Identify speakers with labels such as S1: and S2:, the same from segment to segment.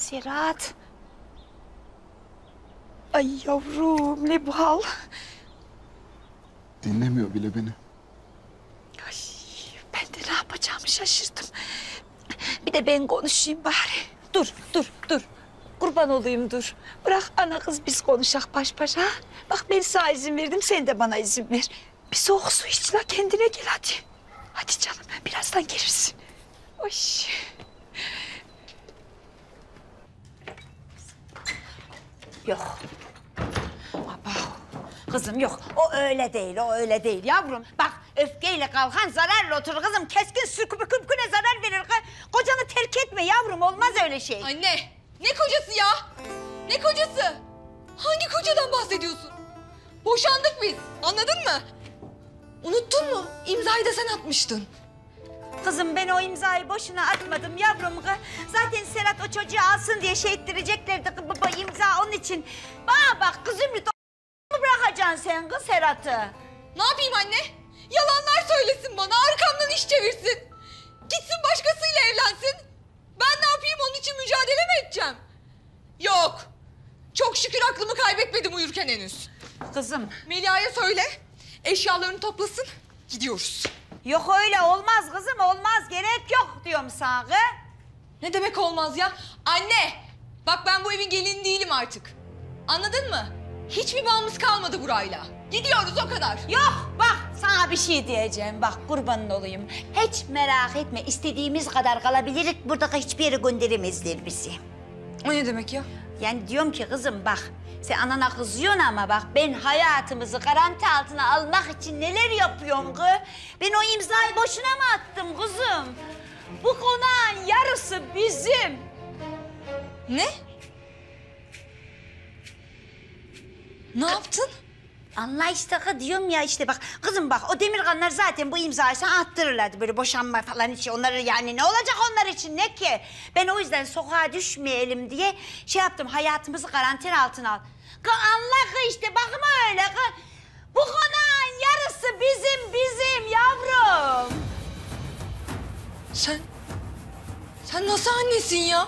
S1: Serhat. Ay yavrum ne bu hal?
S2: Dinlemiyor bile beni.
S1: Ay, ben de ne yapacağımı şaşırdım. Bir de ben konuşayım bari. Dur. Kurban olayım dur. Bırak ana kız biz konuşak baş başa. Bak ben sana izin verdim, sen de bana izin ver. Bir soğuk su iç la, kendine gel hadi. Hadi canım, birazdan gelirsin. Oy. Yok. Aba. Kızım yok. O öyle değil yavrum. Bak öfkeyle kalkan zararla oturur kızım. Keskin sürküne zarar verir. Kocanı terk etme yavrum, olmaz öyle şey.
S3: Anne, ne kocası ya? Ne kocası? Hangi kocadan bahsediyorsun? Boşandık biz, anladın mı? Unuttun mu? İmzayı da sen atmıştın.
S1: Kızım ben o imzayı boşuna atmadım yavrum. Zaten Serhat o çocuğu alsın diye şey ettireceklerdi. Baba imza onun için. Bana bak kızım, mu bırakacaksın sen kız Serhat'ı?
S3: Ne yapayım anne? Yalanlar söylesin bana, arkamdan iş çevirsin. Gitsin başkasıyla evlensin. Ben ne yapayım, onun için mücadele mi edeceğim? Yok. Çok şükür aklımı kaybetmedim uyurken henüz.
S1: Kızım.
S3: Melia'ya söyle, eşyalarını toplasın, gidiyoruz.
S1: Yok öyle olmaz kızım, olmaz. Gerek yok diyorum sana.
S3: Ne demek olmaz ya? Anne, bak ben bu evin gelini değilim artık. Anladın mı? Hiçbir bağımız kalmadı burayla. Gidiyoruz o kadar.
S1: Yok bak sana bir şey diyeceğim. Bak kurbanın olayım. Hiç merak etme, istediğimiz kadar kalabiliriz. Burada hiçbir yere gönderemezler bizi.
S3: O ne demek ya?
S1: Yani diyorum ki kızım bak, sen anana kızıyorsun ama bak ben hayatımızı garanti altına almak için neler yapıyorum kız. Ben o imzayı boşuna mı attım kızım? Bu konağın yarısı bizim.
S3: Ne? Ne yaptın?
S1: Anla işte kız, diyorum ya işte bak. Kızım bak o Demirkanlar zaten bu imzayı sana attırırlardı. Böyle boşanma falan için onları, yani ne olacak onlar için ne ki? Ben o yüzden sokağa düşmeyelim diye şey yaptım, hayatımızı garanti altına al. Kız anla kız işte, bakma öyle kız. Bu konağın yarısı bizim yavrum.
S3: Sen nasıl annesin ya?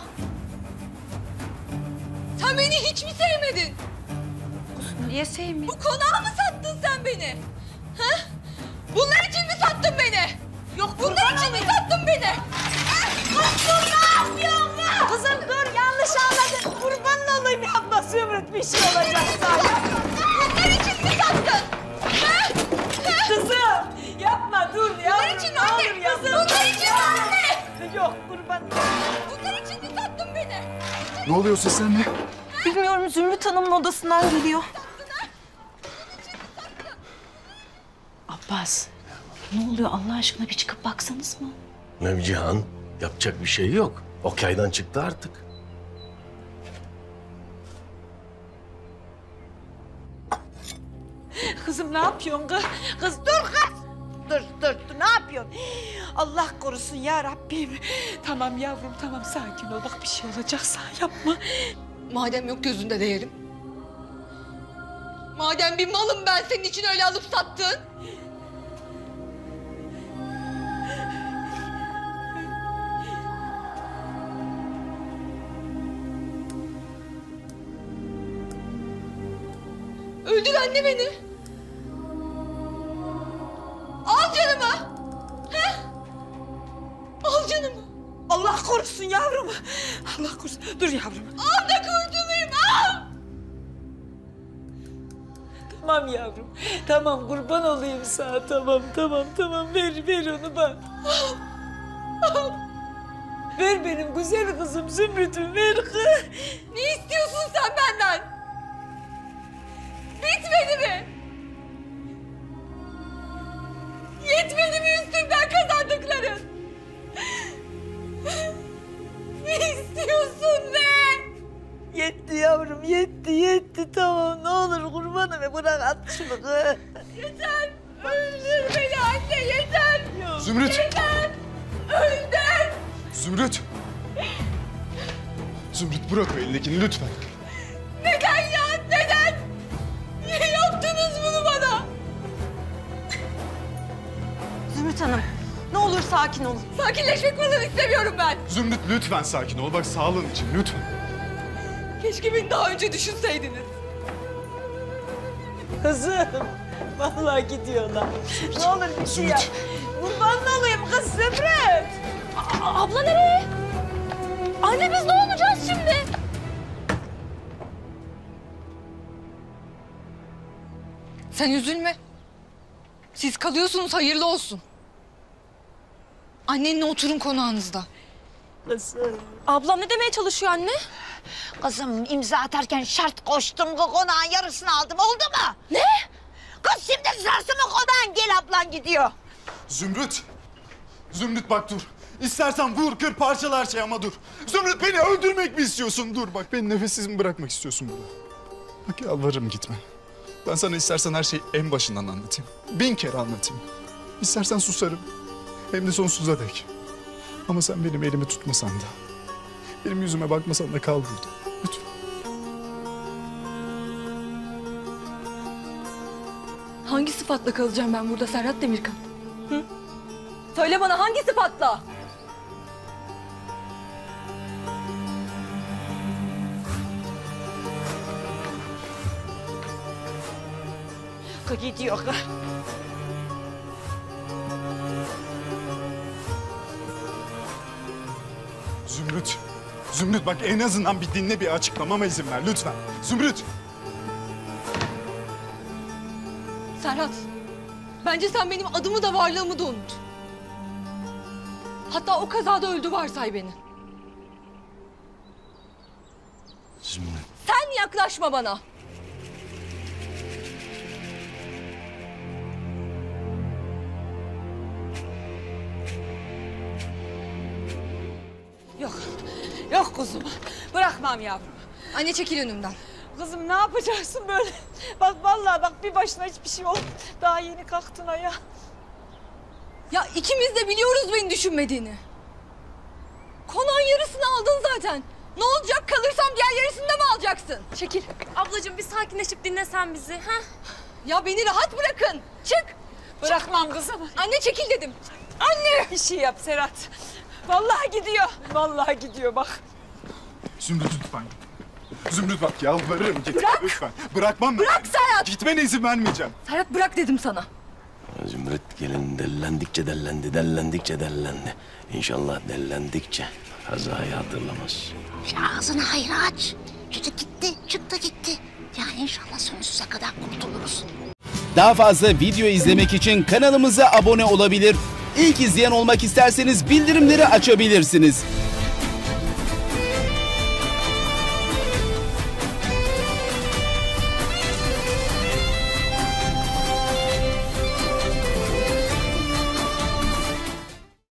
S3: Sen beni hiç mi sevmedin?
S1: Niye sevmiyorsun?
S3: Bu konağı mı sattın sen beni? Ha? Bunlar için mi sattın beni?
S1: Yok
S3: Bunlar için mi sattın beni?
S1: Kız dur, ne yapıyorsun kız? Kızım dur, yanlış anladın. Kurban olayım, yapma Zümrüt, bir şey olacak sana.
S3: Bunlar için mi sattın? Ha? Ha?
S1: Kızım yapma, dur ya.
S3: Bunlar için mi anne? Bunlar için mi anne?
S1: Yok kurban.
S3: Bunlar için mi sattın beni?
S2: Ne oluyor, seslenme?
S4: Bilmiyorum, Zümrüt Hanım'ın odasından geliyor. Abbas, ne oluyor Allah aşkına, bir çıkıp baksanız mı?
S5: Nevcihan, yapacak bir şey yok. Ok yaydan çıktı artık.
S1: Kızım ne yapıyorsun kız? Kız dur kız. Dur ne yapıyorsun? Allah korusun ya Rabbim. Tamam yavrum tamam, sakin ol. Bak bir şey olacaksa yapma.
S3: Madem yok gözünde değerim. Madem bir malım ben senin için öyle alıp sattın. Öldür anne beni. Al canımı. He? Al canımı.
S1: Allah korusun yavrum. Allah korusun. Dur yavrum.
S3: Al da kurtulayım, al.
S1: Tamam yavrum. Tamam kurban olayım sana. Tamam. Ver onu bana. Ver benim güzel kızım Zümrüt'üm, ver kız.
S3: Ne istiyorsun sen benden? Bitmedi mi? Yetmedi mi üstümden kazandıkların? Ne istiyorsun be?
S1: Yetti yavrum, yetti. Tamam ne olur kurbanım ve bırak at şunu kız.
S3: Yeter! Öldür beni anne, yeter!
S2: Zümrüt!
S3: Yeter! Öldür!
S2: Zümrüt! Zümrüt bırak o elindekini lütfen.
S3: Neden ya? Neden? Niye yaptınız bunu bana?
S4: Zümrüt Hanım, ne olur sakin olun.
S3: Sakinleşmek falan istemiyorum ben.
S2: Zümrüt lütfen sakin ol. Bak sağlığın için lütfen.
S3: Keşke beni daha önce düşünseydiniz.
S6: Kızım, vallahi gidiyorlar. Ne olur bir şey yap. Kurban olayım kız Zümrüt.
S3: Abla nereye? Anne biz ne olacağız şimdi? Sen üzülme. Siz kalıyorsunuz, hayırlı olsun. Annenle oturun konağınızda.
S6: Kızım.
S4: Ablam ne demeye çalışıyor anne?
S1: Kızım imza atarken şart koştum ki konağın yarısını aldım, oldu mu? Ne? Kız şimdi sırası mı konağın, gel ablan gidiyor.
S2: Zümrüt. Zümrüt bak dur. İstersen vur, kır, parçala her şey ama dur. Zümrüt beni öldürmek mi istiyorsun? Dur bak beni nefessiz mi bırakmak istiyorsun burada? Bak yalvarırım gitme. Ben sana istersen her şeyi en başından anlatayım. 1000 kere anlatayım. İstersen susarım. Hem de sonsuza dek. Ama sen benim elimi tutmasan da, benim yüzüme bakmasan da kal burada. Lütfen.
S3: Hangi sıfatla kalacağım ben burada Serhat Demirkan? Hı? Söyle bana hangi sıfatla?
S6: Gidiyor.
S2: Zümrüt. Zümrüt bak en azından bir dinle, bir açıklamama izin ver lütfen. Zümrüt.
S3: Serhat, bence sen benim adımı da varlığımı da unut. Hatta o kazada öldü varsay beni.
S5: Zümrüt.
S3: Sen yaklaşma bana.
S6: Yok, yok kuzum. Bırakmam yavrum.
S3: Anne çekil önümden.
S6: Kızım ne yapacaksın böyle? Bak vallahi bak bir başına hiçbir şey oldu. Daha yeni kalktın ayağa.
S3: Ya ikimiz de biliyoruz beni düşünmediğini. Konağın yarısını aldın zaten. Ne olacak, kalırsam diğer yarısını da mı alacaksın? Çekil.
S4: Ablacığım bir sakinleşip dinlesen bizi. Ha?
S3: Ya beni rahat bırakın. Çık.
S6: Bırakmam kızım.
S3: Anne çekil dedim.
S6: Anne! Bir şey yap Serhat. Vallahi gidiyor. Vallahi gidiyor bak.
S2: Zümrüt lütfen. Zümrüt bak yalvarırım git.
S3: Bırak.
S2: Lütfen. Bırakmam.
S3: Bırak Serhat.
S2: Gitmene izin vermeyeceğim.
S3: Serhat bırak dedim sana.
S5: Zümrüt gelin dellendikçe dellendi, dellendikçe dellendi. İnşallah dellendikçe kazayı hatırlamaz.
S1: Ağzını hayır aç. Çocuk gitti, çıktı gitti. Ya inşallah sonsuza kadar kurtuluruz.
S7: Daha fazla video izlemek için kanalımıza abone olabilir. İlk izleyen olmak isterseniz bildirimleri açabilirsiniz.